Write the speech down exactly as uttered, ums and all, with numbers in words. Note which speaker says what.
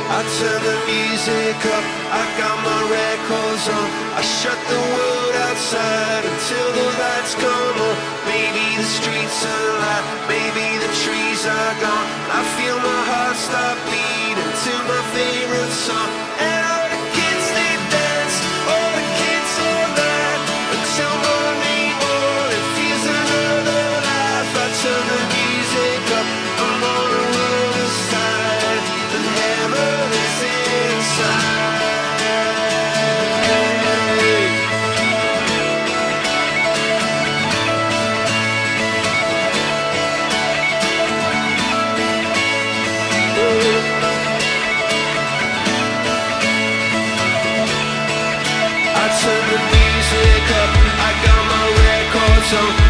Speaker 1: I turn the music up, I got my records on. I shut the world outside until the lights come on. Maybe the streets are alive, maybe the trees are gone. I feel my heart stop beating to my favorite song. And all the kids, they dance, all the kids all night, until morning morning feels another life. I turn the music up, I'm on the other side, and heaven is inside. I turn the music up, I got my records on.